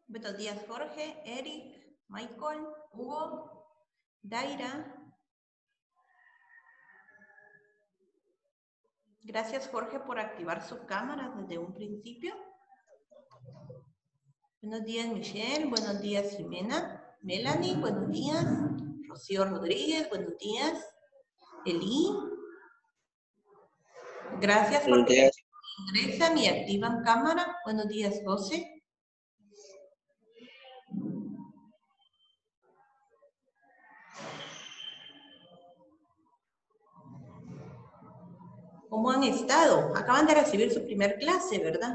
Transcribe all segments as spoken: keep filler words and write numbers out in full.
Buenos días, Jorge, Eric, Michael, Hugo, Daira. Gracias, Jorge, por activar su cámara desde un principio. Buenos días, Michelle. Buenos días, Jimena. Melanie, buenos días. Rocío Rodríguez, buenos días. Eli. Gracias porque ingresan y activan cámara. Buenos días, José. ¿Cómo han estado? Acaban de recibir su primer clase, ¿verdad?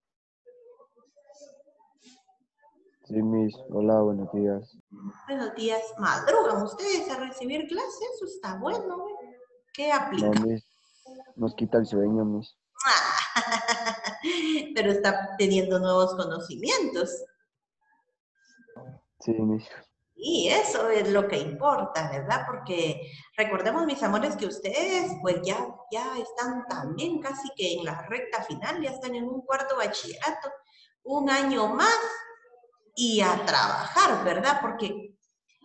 Sí, Miss. Hola, buenos días. Buenos días. ¿Madrugan ustedes a recibir clases? Eso está bueno, ¿eh? ¿Qué aplica? No, Miss. Nos quita el sueño, Miss. Pero está teniendo nuevos conocimientos. Sí, Miss. Y eso es lo que importa, ¿verdad? Porque recordemos, mis amores, que ustedes pues ya, ya están también casi que en la recta final, ya están en un cuarto bachillerato, un año más y a trabajar, ¿verdad? Porque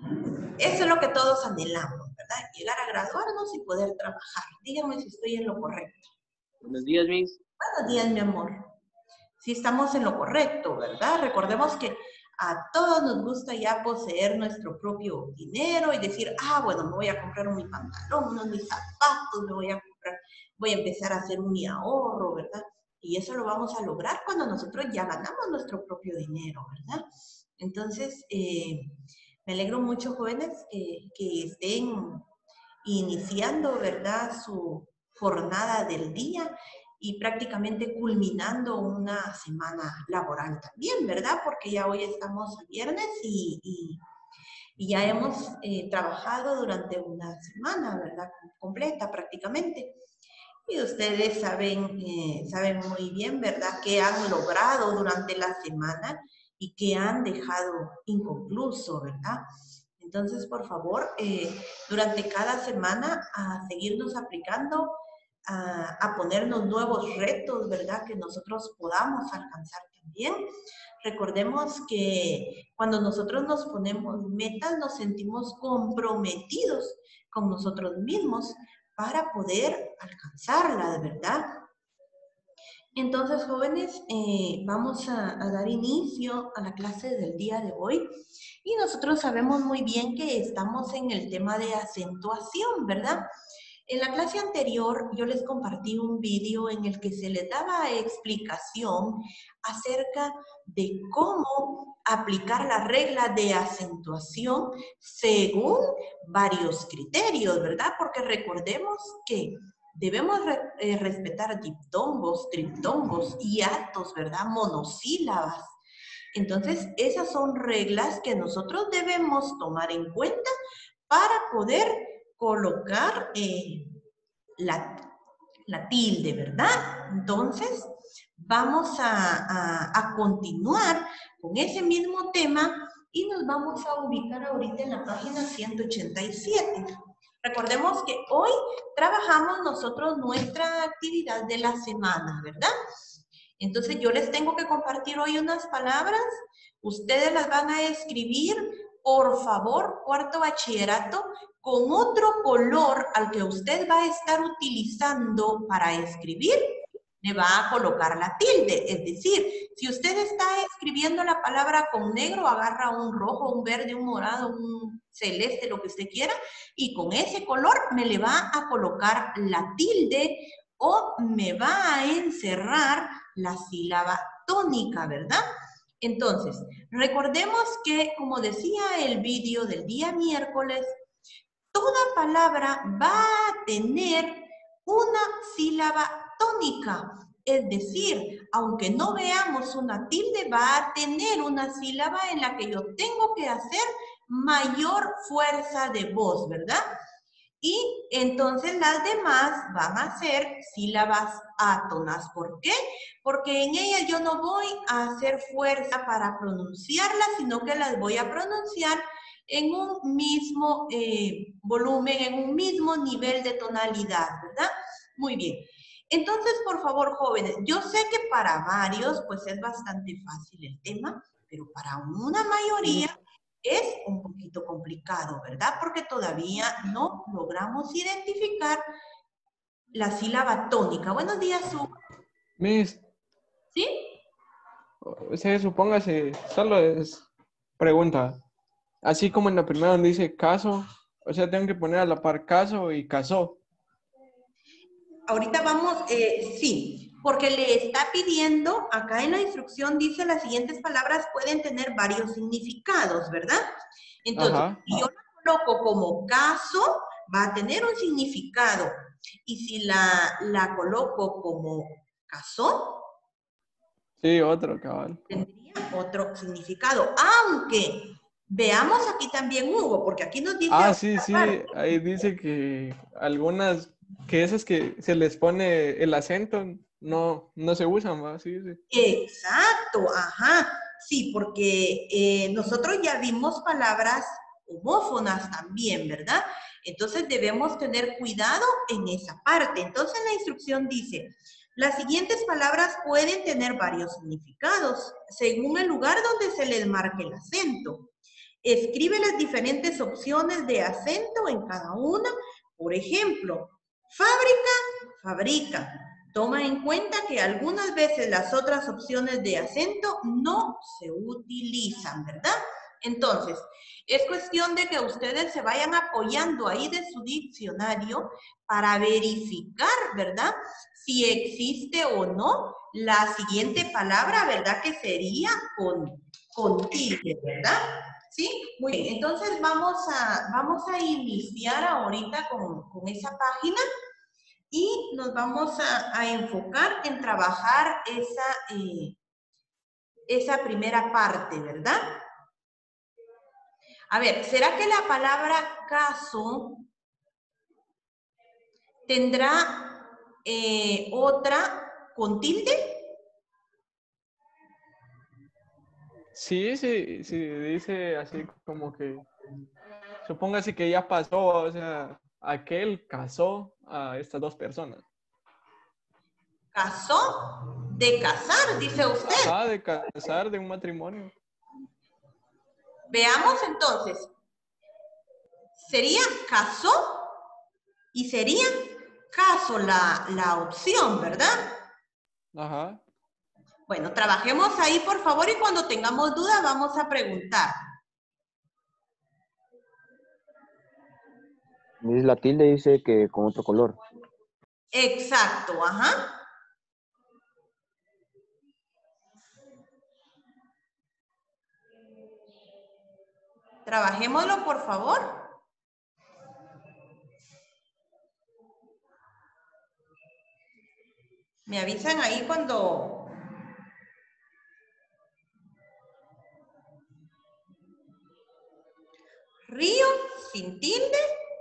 eso es lo que todos anhelamos, ¿verdad? Llegar a graduarnos y poder trabajar. Díganme si estoy en lo correcto. Buenos días, Miss. Buenos días, mi amor. Sí estamos en lo correcto, ¿verdad? Recordemos que a todos nos gusta ya poseer nuestro propio dinero y decir, ah, bueno, me voy a comprar mi pantalón, unos mis zapatos, me voy a comprar, voy a empezar a hacer un mi ahorro, ¿verdad? Y eso lo vamos a lograr cuando nosotros ya ganamos nuestro propio dinero, ¿verdad? Entonces, eh, me alegro mucho, jóvenes, eh, que estén iniciando, ¿verdad?, su jornada del día y prácticamente culminando una semana laboral también, ¿verdad? Porque ya hoy estamos a viernes y, y, y ya hemos eh, trabajado durante una semana, ¿verdad? Completa prácticamente. Y ustedes saben, eh, saben muy bien, ¿verdad?, qué han logrado durante la semana y qué han dejado inconcluso, ¿verdad? Entonces, por favor, eh, durante cada semana a seguirnos aplicando, a, a ponernos nuevos retos, ¿verdad? Que nosotros podamos alcanzar también. Recordemos que cuando nosotros nos ponemos metas, nos sentimos comprometidos con nosotros mismos para poder alcanzarlas, ¿verdad? Entonces, jóvenes, eh, vamos a, a dar inicio a la clase del día de hoy. Y nosotros sabemos muy bien que estamos en el tema de acentuación, ¿verdad? En la clase anterior yo les compartí un vídeo en el que se les daba explicación acerca de cómo aplicar la regla de acentuación según varios criterios, ¿verdad? Porque recordemos que debemos re, eh, respetar diptongos, triptongos, hiatos, ¿verdad? Monosílabas. Entonces, esas son reglas que nosotros debemos tomar en cuenta para poder colocar eh, la, la tilde, ¿verdad? Entonces, vamos a, a, a continuar con ese mismo tema y nos vamos a ubicar ahorita en la página ciento ochenta y siete. Recordemos que hoy trabajamos nosotros nuestra actividad de la semana, ¿verdad? Entonces yo les tengo que compartir hoy unas palabras, ustedes las van a escribir, por favor, cuarto bachillerato, con otro color al que usted va a estar utilizando para escribir, le va a colocar la tilde. Es decir, si usted está escribiendo la palabra con negro, agarra un rojo, un verde, un morado, un celeste, lo que usted quiera, y con ese color me le va a colocar la tilde o me va a encerrar la sílaba tónica, ¿verdad? Entonces, recordemos que, como decía el vídeo del día miércoles, toda palabra va a tener una sílaba tónica. Es decir, aunque no veamos una tilde, va a tener una sílaba en la que yo tengo que hacer mayor fuerza de voz, ¿verdad? Y entonces las demás van a ser sílabas átonas. ¿Por qué? Porque en ellas yo no voy a hacer fuerza para pronunciarlas, sino que las voy a pronunciar en un mismo eh, volumen, en un mismo nivel de tonalidad, ¿verdad? Muy bien. Entonces, por favor, jóvenes, yo sé que para varios, pues es bastante fácil el tema, pero para una mayoría es un poquito complicado, ¿verdad? Porque todavía no logramos identificar la sílaba tónica. Buenos días, Su. Miss, ¿Sí? o sea, supóngase, solo es pregunta. Así como en la primera donde dice caso, o sea, tengo que poner a la par caso y casó. Ahorita vamos, eh, sí, porque le está pidiendo, acá en la instrucción dice las siguientes palabras pueden tener varios significados, ¿verdad? Entonces, Ajá. si yo la coloco como caso, va a tener un significado. Y si la, la coloco como casó, Sí, otro, cabal. tendría otro significado. Aunque, veamos aquí también Hugo, porque aquí nos dice Ah, sí, otra sí, parte. ahí dice que algunas, que esas que se les pone el acento, no, no se usan, ¿va? Sí, sí. Exacto, ajá. Sí, porque eh, nosotros ya vimos palabras homófonas también, ¿verdad? Entonces debemos tener cuidado en esa parte. Entonces la instrucción dice, las siguientes palabras pueden tener varios significados según el lugar donde se les marque el acento. Escribe las diferentes opciones de acento en cada una. Por ejemplo, fábrica, fabrica. Toma en cuenta que algunas veces las otras opciones de acento no se utilizan, ¿verdad? Entonces, es cuestión de que ustedes se vayan apoyando ahí de su diccionario para verificar, ¿verdad? Si existe o no la siguiente palabra, ¿verdad? Que sería con, con tilde, ¿verdad? ¿Sí? Muy bien. Entonces, vamos a, vamos a iniciar ahorita con, con esa página. Y nos vamos a, a enfocar en trabajar esa, eh, esa primera parte, ¿verdad? A ver, ¿será que la palabra caso tendrá eh, otra con tilde? Sí, sí, sí, dice así como que, supóngase que ya pasó, o sea, aquel casó a estas dos personas. Casó de casar, dice usted. Ajá, de casar, de un matrimonio. Veamos entonces. Sería casó y sería caso la, la opción, ¿verdad? Ajá. Bueno, trabajemos ahí, por favor, y cuando tengamos dudas vamos a preguntar. Miss, la tilde dice que con otro color. Exacto, ajá. Trabajémoslo, por favor. Me avisan ahí cuando... Río sin tilde.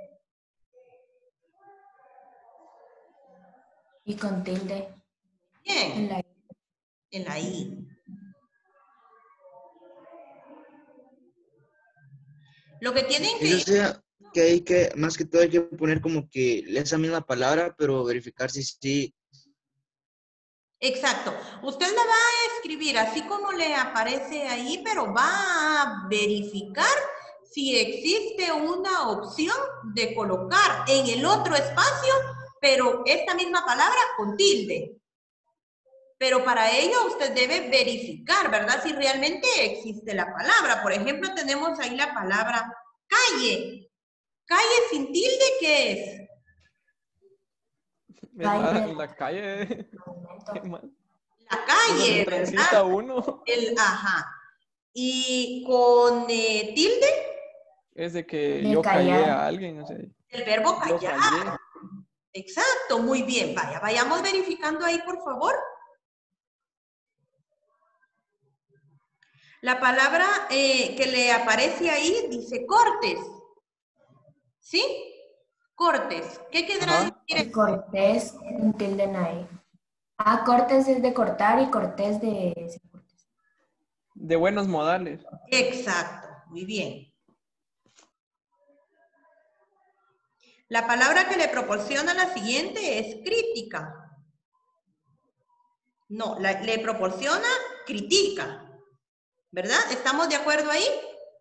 Y con tilde. Bien. En la... En la I. Lo que tienen que... Eso sea que hay que, más que todo hay que poner como que esa misma palabra, pero verificar si sí. Exacto. Usted la va a escribir así como le aparece ahí, pero va a verificar si existe una opción de colocar en el otro espacio, pero esta misma palabra con tilde. Pero para ello usted debe verificar, ¿verdad? Si realmente existe la palabra. Por ejemplo, tenemos ahí la palabra calle. Calle sin tilde, ¿qué es? Es la, la calle. Qué mal. La Es donde calle, transita ¿verdad? uno. El, ajá. Y con eh, tilde, Es de que De yo callé callar. a alguien, o sea, el verbo yo callar. callé. Exacto, muy bien. Vaya, vayamos verificando ahí, por favor. La palabra eh, que le aparece ahí dice cortes. ¿Sí? Cortes. ¿Qué quedará Ajá. decir? Y cortés, un tilde en ahí. Ah, cortés es de cortar y cortés de... De buenos modales. Exacto, muy bien. La palabra que le proporciona la siguiente es crítica. No, la- le proporciona critica. ¿Verdad? ¿Estamos de acuerdo ahí?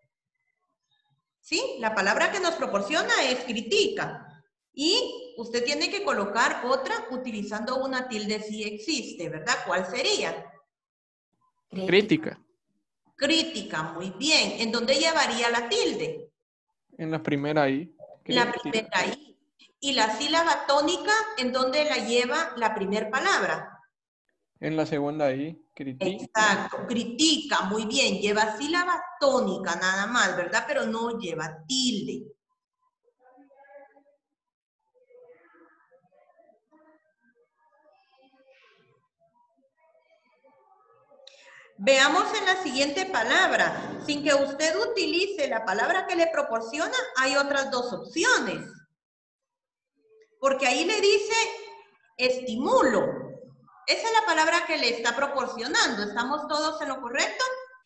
¿Sí? La palabra que nos proporciona es critica. Y usted tiene que colocar otra utilizando una tilde si existe, ¿verdad? ¿Cuál sería? Crítica. Crítica, muy bien. ¿En dónde llevaría la tilde? En la primera ahí. La Crítica. primera ahí. ¿Y la sílaba tónica en dónde la lleva la primera palabra? En la segunda ahí. Critica. Exacto, critica, muy bien. Lleva sílaba tónica nada más, ¿verdad? Pero no lleva tilde. Veamos en la siguiente palabra. Sin que usted utilice la palabra que le proporciona, hay otras dos opciones. Porque ahí le dice estimulo. Esa es la palabra que le está proporcionando. ¿Estamos todos en lo correcto?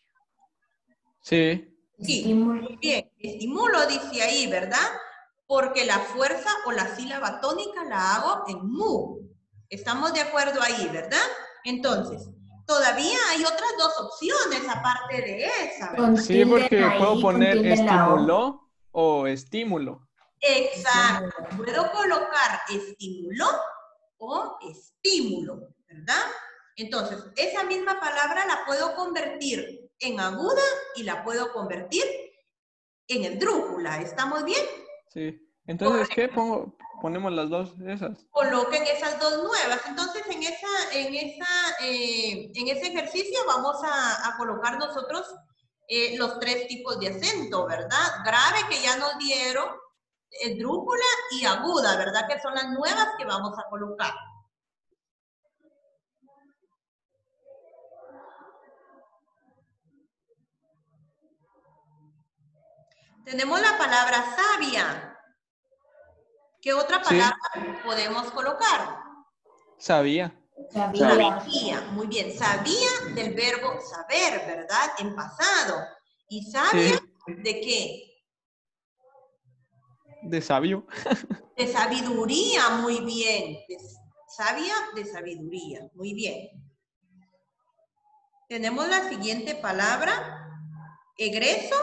Sí. Sí, muy bien. Estimulo dice ahí, ¿verdad? Porque la fuerza o la sílaba tónica la hago en mu. Estamos de acuerdo ahí, ¿verdad? Entonces, todavía hay otras dos opciones aparte de esa, ¿verdad? Sí, porque ahí, puedo poner con tilde en la O. estimuló o estímulo. Exacto. Puedo colocar estímulo o estímulo, ¿verdad? Entonces, esa misma palabra la puedo convertir en aguda y la puedo convertir en esdrújula. ¿Estamos bien? Sí. Entonces, ¿qué pongo? Ponemos las dos esas. Coloquen esas dos nuevas. Entonces, en, esa, en, esa, eh, en ese ejercicio vamos a, a colocar nosotros eh, los tres tipos de acento, ¿verdad? Grave que ya nos dieron, esdrújula y aguda, ¿verdad? Que son las nuevas que vamos a colocar. Tenemos la palabra sabia. ¿Qué otra palabra sí. podemos colocar? Sabía. Sabía. Sabía. Muy bien. Sabía del verbo saber, ¿verdad? En pasado. ¿Y sabia sí. de qué? De sabio. De sabiduría, muy bien. De, sabia de sabiduría, muy bien. Tenemos la siguiente palabra. Egreso.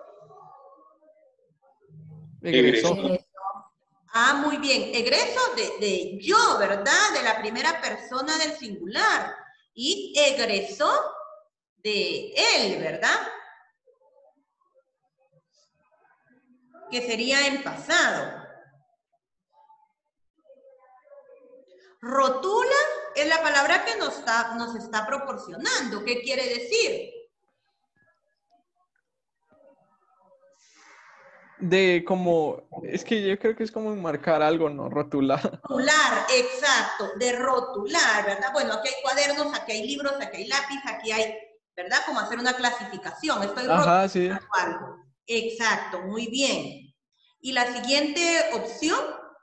Egresó. Ah, muy bien. Egreso de, de yo, ¿verdad? De la primera persona del singular. Y egresó de él, ¿verdad? Que sería en pasado. Rotula es la palabra que nos está, nos está proporcionando. ¿Qué quiere decir? De como, es que yo creo que es como marcar algo, ¿no? Rotular. Rotular, exacto, de rotular, ¿verdad? Bueno, aquí hay cuadernos, aquí hay libros, aquí hay lápiz, aquí hay, ¿verdad? Como hacer una clasificación. Estoy Ajá, sí. algo. Exacto, muy bien. ¿Y la siguiente opción?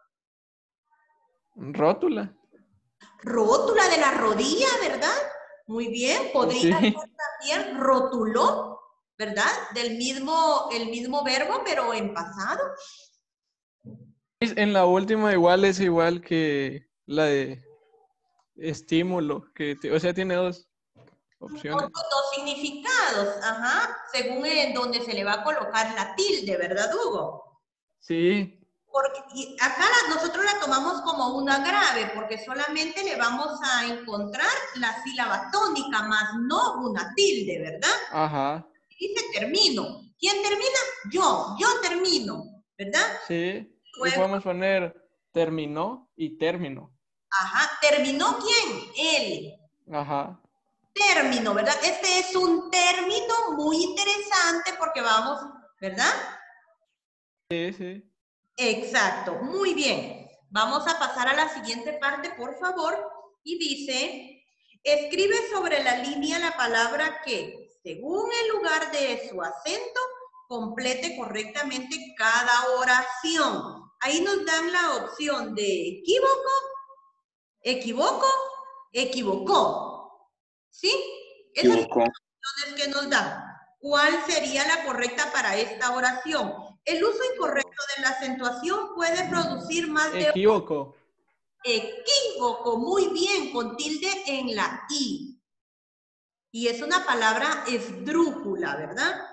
Rótula. Rótula de la rodilla, ¿verdad? Muy bien, podría sí. ser también rotuló, ¿verdad? Del mismo, el mismo verbo, pero en pasado. En la última igual es igual que la de estímulo, que o sea, tiene dos opciones. Dos, dos significados, ajá, según en donde se le va a colocar la tilde, ¿verdad, Hugo? Sí. Porque y acá la, nosotros la tomamos como una grave, porque solamente le vamos a encontrar la sílaba tónica, más no una tilde, ¿verdad? Ajá. Dice termino. ¿Quién termina? Yo, yo termino, ¿verdad? Sí, Luego, y podemos poner terminó y término. Ajá, ¿terminó quién? Él. Ajá. Término, ¿verdad? Este es un término muy interesante porque vamos, ¿verdad? Sí, sí. Exacto, muy bien. Vamos a pasar a la siguiente parte, por favor. Y dice, escribe sobre la línea la palabra que, según el lugar de su acento, complete correctamente cada oración. Ahí nos dan la opción de equívoco, equivoco, equivocó. ¿Sí? Esas son las opciones que nos dan. ¿Cuál sería la correcta para esta oración? El uso incorrecto de la acentuación puede producir más de... Equívoco. Equívoco, muy bien, con tilde en la I. Y es una palabra esdrújula, ¿verdad?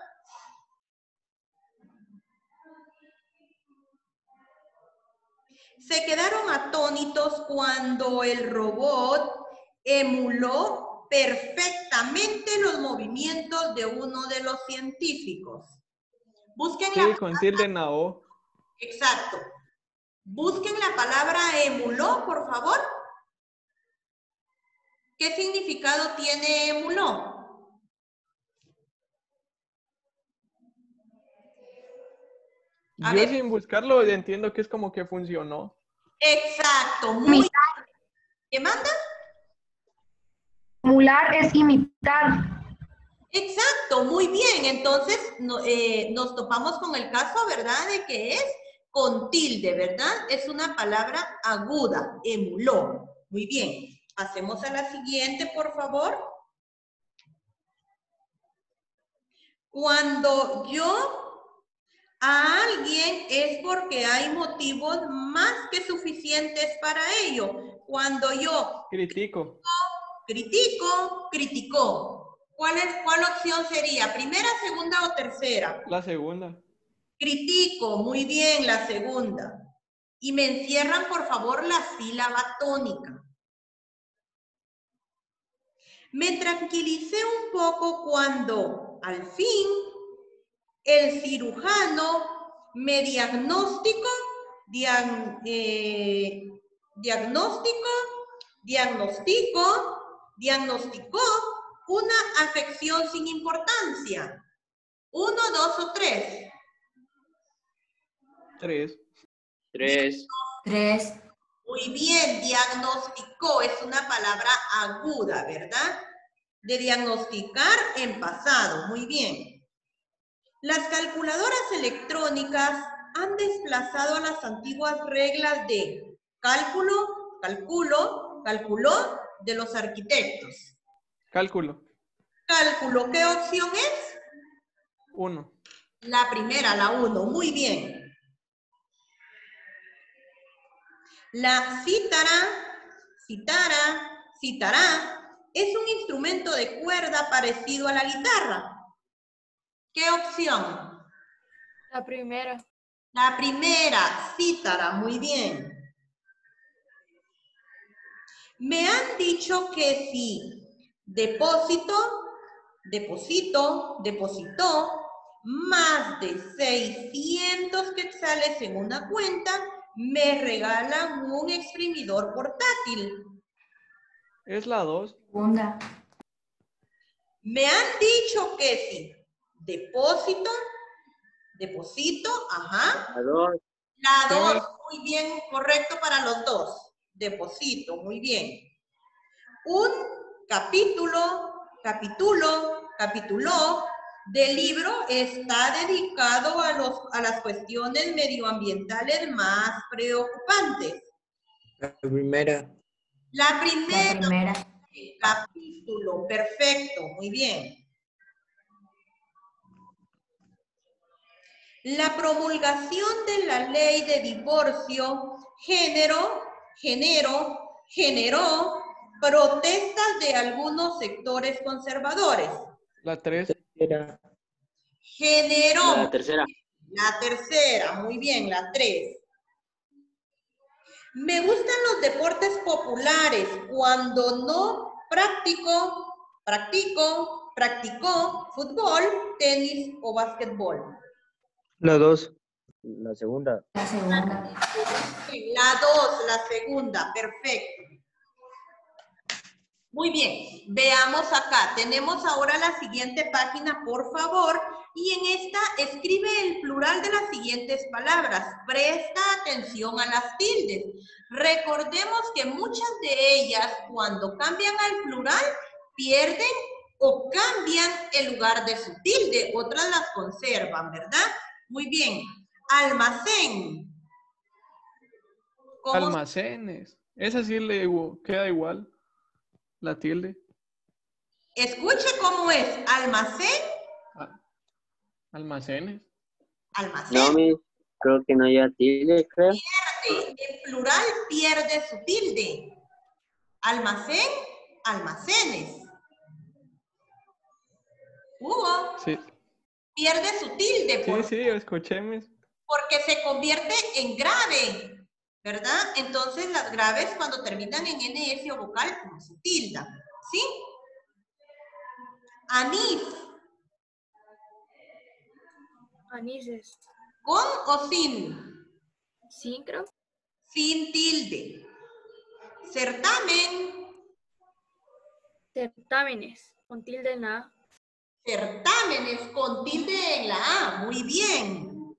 Se quedaron atónitos cuando el robot emuló perfectamente los movimientos de uno de los científicos. Busquen Sí, la con tilde en la O. Exacto. Busquen la palabra emuló, por favor. ¿Qué significado tiene emuló? A Yo ver. sin buscarlo entiendo que es como que funcionó. Exacto, muy bien. ¿Qué manda? Emular es imitar. Exacto, muy bien. Entonces no, eh, nos topamos con el caso, ¿verdad? De que es con tilde, ¿verdad? Es una palabra aguda, emuló. Muy bien. Pasemos a la siguiente, por favor. Cuando yo a alguien es porque hay motivos más que suficientes para ello. Cuando yo Critico. critico, criticó. ¿Cuál, es, ¿Cuál opción sería? ¿Primera, segunda o tercera? La segunda. Critico, muy bien, la segunda. Y me encierran, por favor, la sílaba tónica. Me tranquilicé un poco cuando, al fin, el cirujano me diagnosticó, diag, eh, diagnóstico, diagnosticó, diagnosticó una afección sin importancia. Uno, dos o tres. Tres. Tres. Tres. Muy bien, diagnosticó es una palabra aguda, ¿verdad? De diagnosticar en pasado, muy bien. Las calculadoras electrónicas han desplazado a las antiguas reglas de cálculo, calculo, calculó de los arquitectos. Cálculo. Cálculo, ¿qué opción es? Uno. La primera, la uno, muy bien. La cítara, cítara, citará, es un instrumento de cuerda parecido a la guitarra. ¿Qué opción? La primera. La primera, cítara, muy bien. Me han dicho que si depósito, deposito, depositó más de seiscientos quetzales en una cuenta, me regalan un exprimidor portátil. Es la dos. Segunda. Me han dicho que si depósito, deposito, ajá. La dos. La Sí, dos, muy bien, correcto para los dos. Deposito, muy bien. Un capítulo, capítulo, capítulo del libro está dedicado a, los, a las cuestiones medioambientales más preocupantes. La primera. La La primera, primera. capítulo, perfecto, muy bien. La promulgación de la ley de divorcio generó, generó, generó protestas de algunos sectores conservadores. la tres. Era. Generó. La tercera. La tercera, muy bien, la tres. Me gustan los deportes populares cuando no practico, practico, practicó fútbol, tenis o básquetbol. La dos. La segunda. La segunda. La dos, la segunda, perfecto. Muy bien, veamos acá. Tenemos ahora la siguiente página, por favor. Y en esta escribe el plural de las siguientes palabras. Presta atención a las tildes. Recordemos que muchas de ellas, cuando cambian al plural, pierden o cambian el lugar de su tilde. Otras las conservan, ¿verdad? Muy bien. Almacén. ¿Cómo? Almacenes. Esa sí le igu- queda igual. La tilde. Escuche cómo es. Almacén, Ah, almacenes. almacén. No, mi, creo que no hay tilde, creo. En plural pierde su tilde. Almacén, almacenes. Hugo, Sí, pierde su tilde. sí, ¿Por sí, escuché, Miss. Porque se convierte en grave, ¿verdad? Entonces las graves cuando terminan en N S o vocal no se tildan, ¿sí? Anís, Anises. ¿con o sin? Sí, creo. Sin tilde. Certamen, Certámenes. Con tilde en la A. certámenes con tilde en la A, muy bien.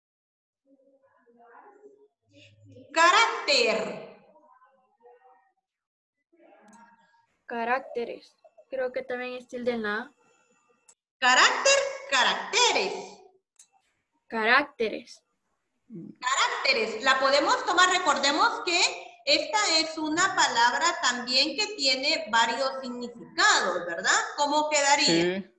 Carácter, Caracteres. Creo que también es tilde en la A. carácter, caracteres. Caracteres. Caracteres, la podemos tomar, recordemos que esta es una palabra también que tiene varios significados, ¿verdad? ¿Cómo quedaría? Sí,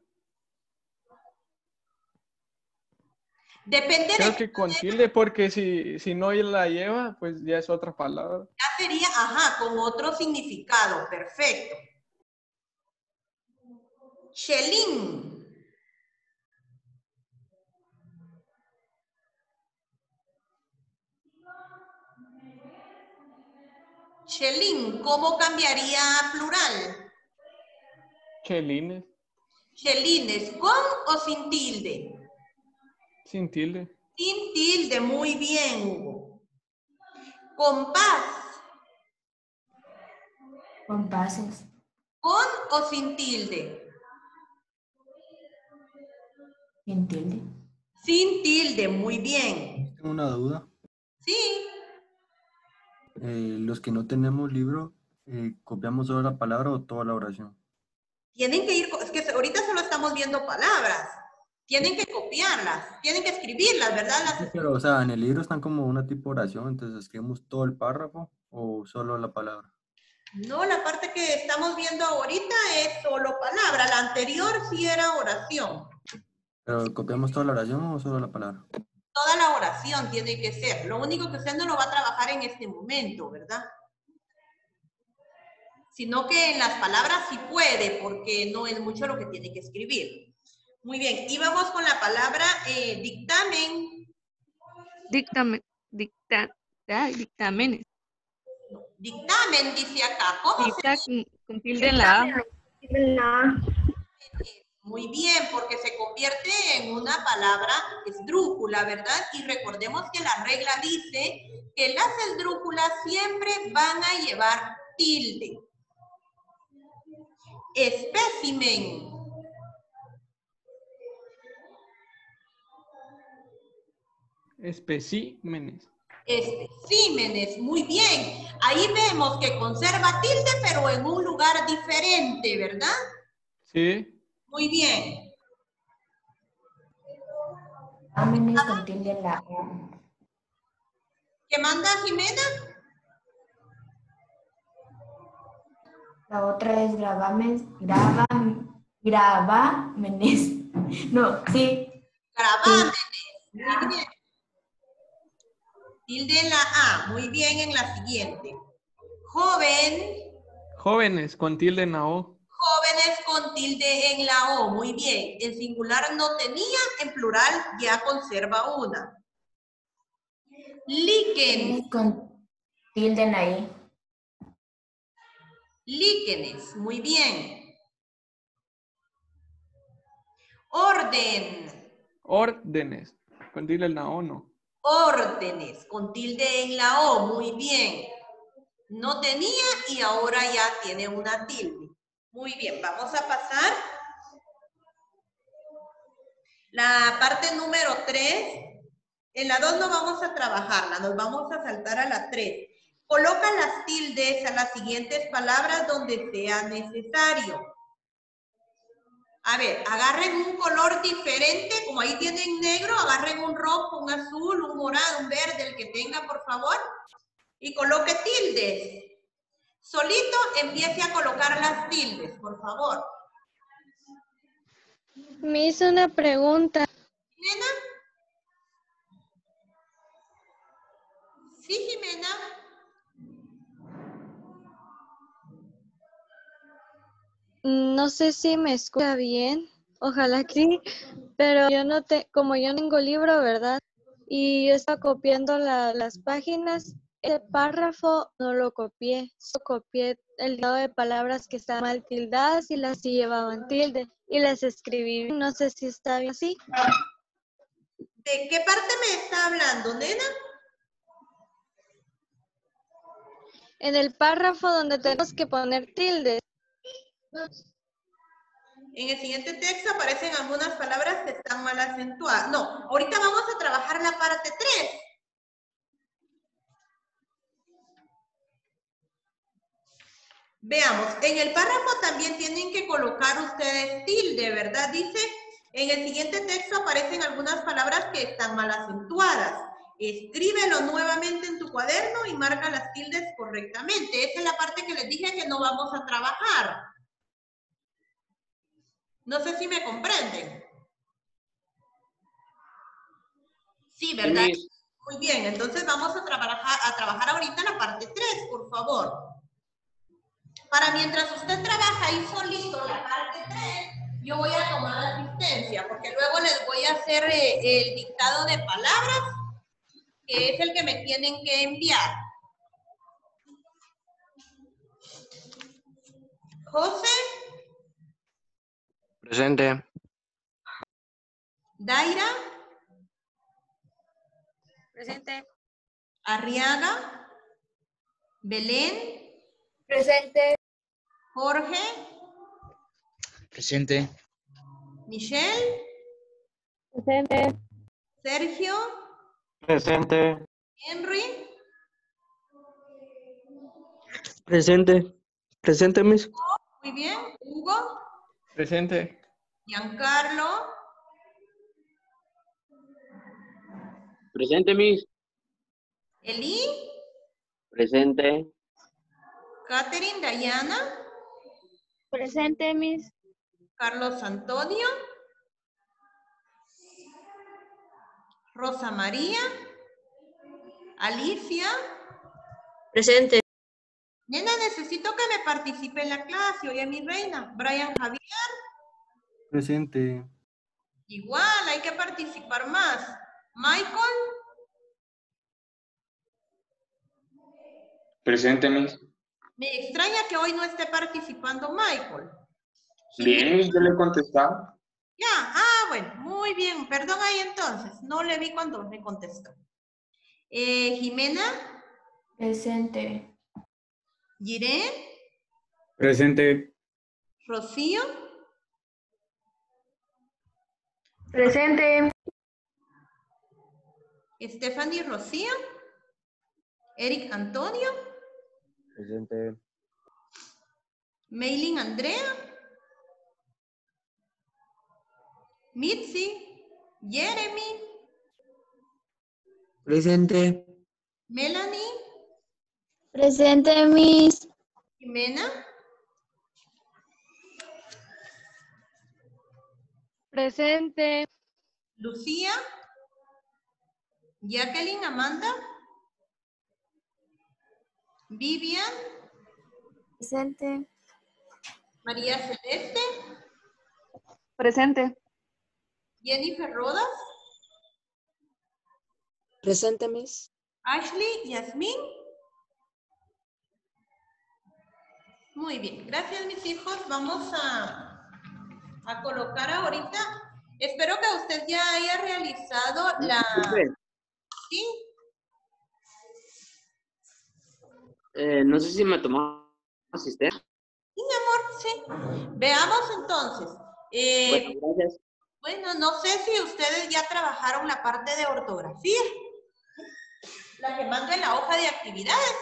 Depende de creo qué que con tilde, porque si, si no la lleva, pues ya es otra palabra. ya sería, ajá, con otro significado, perfecto. Chelín. Chelín, ¿cómo cambiaría a plural? Chelines, Chelines, ¿con o sin tilde? sin tilde. Sin tilde, muy bien, Hugo. Compás, Compases. ¿con o sin tilde? Sin tilde. Sin tilde, muy bien. Tengo una duda. Sí, Eh, los que no tenemos libro, eh, ¿copiamos solo la palabra o toda la oración? tienen que ir, es que ahorita solo estamos viendo palabras. Tienen que copiarlas, tienen que escribirlas, ¿verdad? Sí, Las, pero, o sea, en el libro están como una tipo de oración, entonces escribimos todo el párrafo o solo la palabra. no, la parte que estamos viendo ahorita es solo palabra. La anterior sí era oración. ¿Pero copiamos toda la oración o solo la palabra? Toda la oración tiene que ser. Lo único que usted no lo va a trabajar en este momento, ¿verdad? Sino que en las palabras sí puede, porque no es mucho lo que tiene que escribir. Muy bien, y vamos con la palabra eh, dictamen. Dictamen, dicta, ay, dictámenes. Dictamen, dice acá. ¿Cómo se Dicta con, con tilde en la A. Muy bien, porque se convierte en una palabra esdrújula, ¿verdad? Y recordemos que la regla dice que las esdrújulas siempre van a llevar tilde. Espécimen. Especímenes. Especímenes, muy bien. Ahí vemos que conserva tilde, pero en un lugar diferente, ¿verdad? Sí, Muy bien. Exámenes con tilde en la A. ¿Qué manda Jimena? La otra es gravamen, gravam, gravámenes. No, sí. Gravámenes. Muy bien. Tilde en la A. Muy bien en la siguiente. Joven. jóvenes con tilde en la O. Jóvenes con tilde en la O. Muy bien. En singular no tenía, en plural ya conserva una. Líquen. Con tilde en la I. Líquenes. Muy bien. Orden. Órdenes con tilde en la O, no. Órdenes. Con tilde en la O. Muy bien. No tenía y ahora ya tiene una tilde. Muy bien. Vamos a pasar. La parte número tres. En la dos no vamos a trabajarla, nos vamos a saltar a la tres. Coloca las tildes a las siguientes palabras donde sea necesario. A ver, agarren un color diferente, como ahí tienen negro, agarren un rojo, un azul, un morado, un verde, el que tenga, por favor, y coloque tildes. Solito empiece a colocar las tildes, por favor. Me hizo una pregunta. ¿Jimena? Sí, Jimena. No sé si me escucha bien Ojalá que sí, pero yo no te, como yo no tengo libro, ¿verdad? Y yo estaba copiando la- las páginas, el párrafo no lo copié, solo copié el lado de palabras que estaban mal tildadas y las sí llevaban tilde y las escribí. No sé si está bien así. ¿De qué parte me está hablando, nena? En el párrafo donde tenemos que poner tilde. En el siguiente texto aparecen algunas palabras que están mal acentuadas. No, ahorita vamos a trabajar la parte tres. Veamos, en el párrafo también tienen que colocar ustedes tilde, ¿verdad? Dice, en el siguiente texto aparecen algunas palabras que están mal acentuadas. Escríbelo nuevamente en tu cuaderno y marca las tildes correctamente. Esa es la parte que les dije que no vamos a trabajar. No sé si me comprenden. Sí, ¿verdad? Sí, Muy bien, entonces vamos a trabajar, a trabajar ahorita la parte tres, por favor. Para mientras usted trabaja ahí solito la parte tres, yo voy a tomar asistencia, porque luego les voy a hacer eh, el dictado de palabras, que es el que me tienen que enviar. José, presente. Daira, Presente. Arriaga, Belén, Presente. Jorge, Presente. Michelle, Presente. Sergio, Presente. Henry, Presente. Presente, Miss. muy bien, Hugo, Presente. Giancarlo, Presente, Miss. Eli, Presente. Catherine, Dayana, Presente, Miss. Carlos Antonio, Rosa María, Alicia. Presente. Nena, necesito que me participe en la clase, oye mi reina. Brian Javier, Presente. igual, hay que participar más. Michael, Presente, Miss. me extraña que hoy no esté participando Michael. Bien, Miss, yo le he contestado. Ya, ah, bueno, muy bien. Perdón ahí entonces, no le vi cuando me contestó. Eh, Jimena, Presente. Girén, Presente. Rocío, Presente. Stephanie Rocío, Eric Antonio, Presente. Maylin Andrea, Mitzi, Jeremy, Presente. Melanie, Presente, Miss. Jimena, Presente. Lucía, Jacqueline Amanda, Vivian, Presente. María Celeste, Presente. Jennifer Rodas, Presente, Miss. Ashley, Yasmín. Muy bien, gracias mis hijos. Vamos a, a colocar ahorita. Espero que usted ya haya realizado la... ¿Sí? Eh, no sé si me tomó asistencia. Sí, mi amor, sí. Veamos entonces. Eh, Bueno, gracias. bueno, no sé si ustedes ya trabajaron la parte de ortografía. La que mando en la hoja de actividades.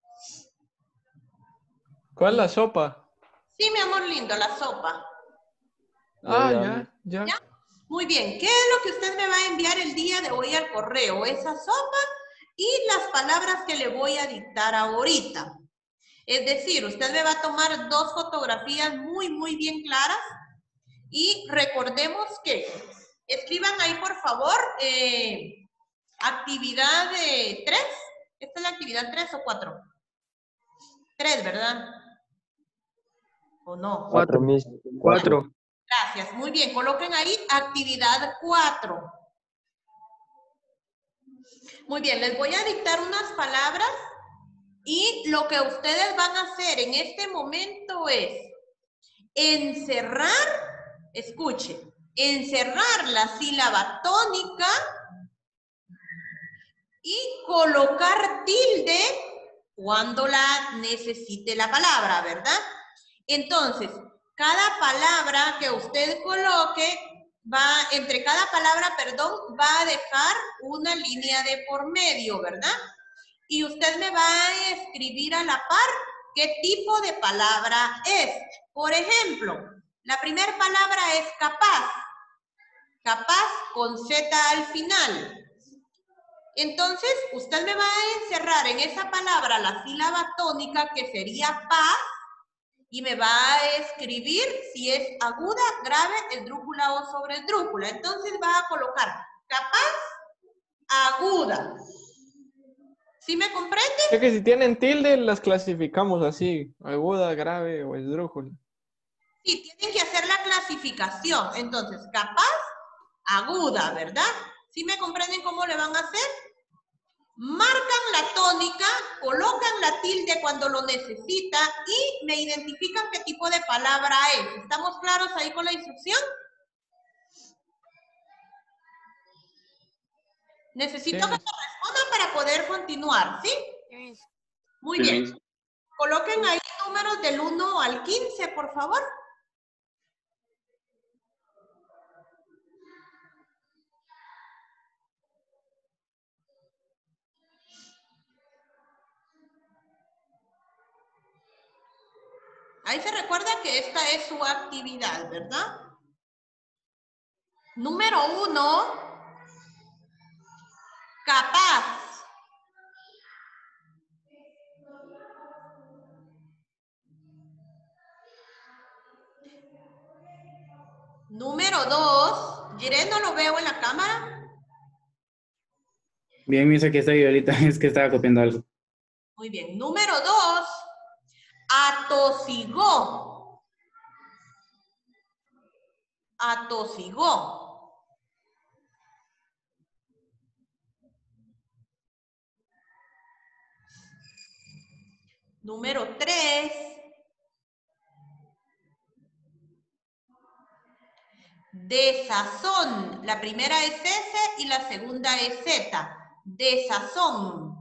¿Cuál es la sopa? Sí, mi amor lindo, la sopa. Ah, Ya, ya, ya. ¿Ya? Muy bien. ¿Qué es lo que usted me va a enviar el día de hoy al correo? Esa sopa y las palabras que le voy a dictar ahorita. Es decir, usted me va a tomar dos fotografías muy, muy bien claras y recordemos que escriban ahí, por favor, eh, actividad de tres. ¿Esta es la actividad tres o cuatro? Tres, ¿verdad? ¿O no? Cuatro, Miss. Cuatro. Gracias, muy bien. Coloquen ahí actividad cuatro. Muy bien, les voy a dictar unas palabras y lo que ustedes van a hacer en este momento es encerrar, escuchen, encerrar la sílaba tónica y colocar tilde cuando la necesite la palabra, ¿verdad? Entonces, cada palabra que usted coloque, va, entre cada palabra, perdón, va a dejar una línea de por medio, ¿verdad? Y usted me va a escribir a la par qué tipo de palabra es. Por ejemplo, la primera palabra es capaz. Capaz con Z al final. Entonces, usted me va a encerrar en esa palabra la sílaba tónica que sería paz y me va a escribir si es aguda, grave, esdrújula o sobresdrújula. Entonces va a colocar capaz, aguda. ¿Sí me comprende? Es que si tienen tilde, las clasificamos así, aguda, grave o esdrújula. Sí, tienen que hacer la clasificación. Entonces, capaz, aguda, ¿verdad? ¿Sí me comprenden cómo le van a hacer? Marcan la tónica, colocan la tilde cuando lo necesita y me identifican qué tipo de palabra es. ¿Estamos claros ahí con la instrucción? Necesito Sí. que me respondan para poder continuar, ¿sí? Muy bien. Coloquen ahí números del uno al quince, por favor. Ahí se recuerda que esta es su actividad, ¿verdad? Número uno, capaz. Número dos, Jiré, no lo veo en la cámara. Bien, Miss, aquí estoy ahorita. Es que estaba copiando algo. Muy bien. Número dos, atosigó. Atosigó. Número tres, desazón. La primera es S y la segunda es Z. Desazón.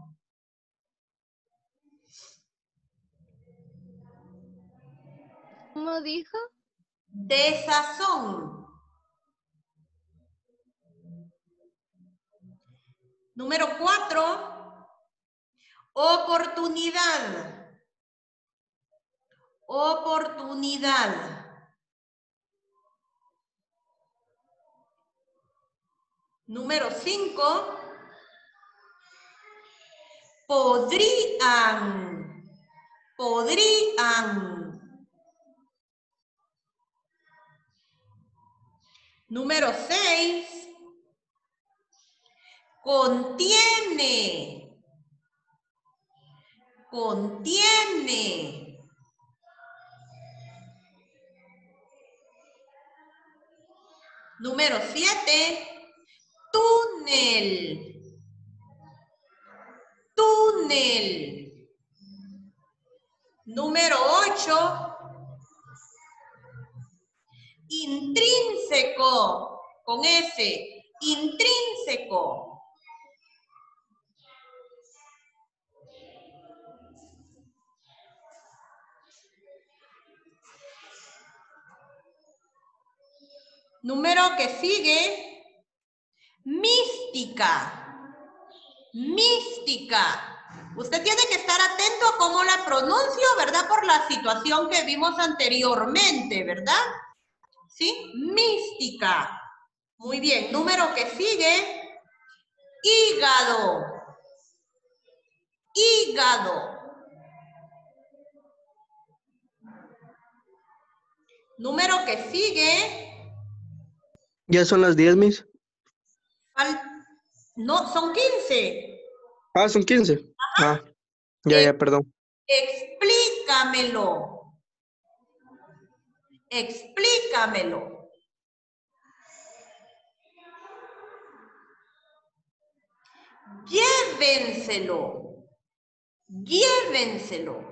¿Cómo dijo? Desazón. Número cuatro, oportunidad. Oportunidad. Número cinco, podrían. Podrían. Número seis, contiene. Contiene. Número siete, túnel. Túnel. Número ocho, intrínseco. Con S. Intrínseco. Número que sigue, mística. Mística. Usted tiene que estar atento a cómo la pronuncio, ¿verdad? Por la situación que vimos anteriormente, ¿verdad? ¿Sí? Mística. Muy bien. Número que sigue, hígado. Hígado. Número que sigue. ¿Ya son las diez, Miss? Al... No, son quince. Ah, son quince. Ajá. Ah, ya, Eh, ya, perdón. Explícamelo. Explícamelo. Llévenselo. Llévenselo.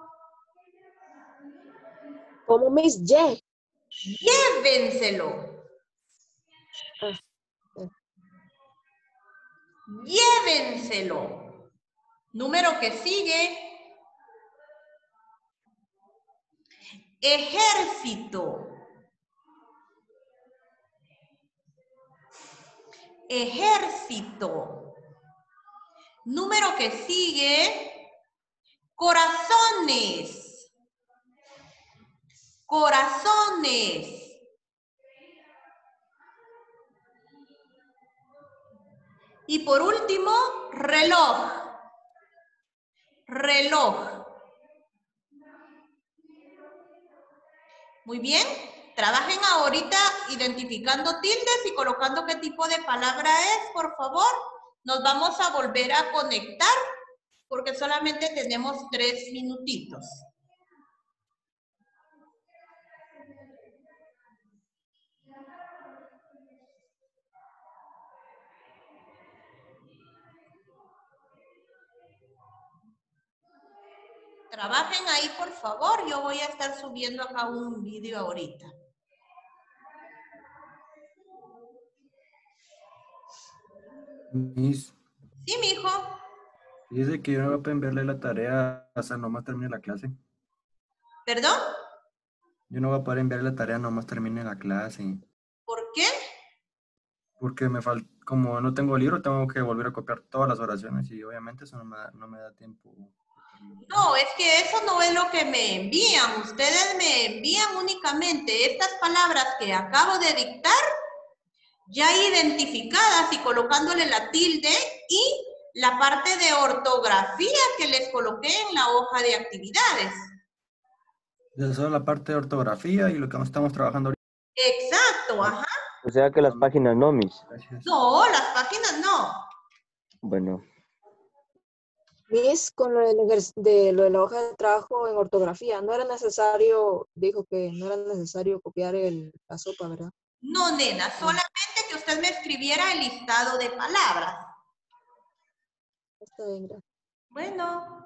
¿Cómo Miss? Ye. Llévenselo. Llévenselo. Número que sigue. Ejército. Ejército. Número que sigue. Corazones. Corazones. Y por último, reloj. Reloj. Muy bien. Trabajen ahorita identificando tildes y colocando qué tipo de palabra es, por favor. Nos vamos a volver a conectar porque solamente tenemos tres minutitos. Trabajen ahí, por favor. Yo voy a estar subiendo acá un vídeo ahorita. Miss, Sí, mijo. dice que yo no voy a enviarle la tarea hasta nomás termine la clase. ¿Perdón? Yo no voy a poder enviarle la tarea nomás termine la clase. ¿Por qué? Porque me falta, como no tengo libro, tengo que volver a copiar todas las oraciones y obviamente eso no me da, no me da tiempo. No, es que eso no es lo que me envían. Ustedes me envían únicamente estas palabras que acabo de dictar, ya identificadas y colocándole la tilde y la parte de ortografía que les coloqué en la hoja de actividades. Esa es la parte de ortografía y lo que estamos trabajando ahorita. Exacto, ajá. O sea que las páginas no, Miss. Gracias. No, las páginas no. Bueno, Miss, con lo del ejer- de lo de la hoja de trabajo en ortografía, no era necesario, dijo que no era necesario copiar el, la sopa, ¿verdad? No, nena, solamente que usted me escribiera el listado de palabras. Está bien, gracias. Bueno.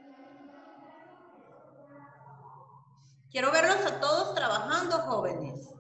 Quiero verlos a todos trabajando, jóvenes.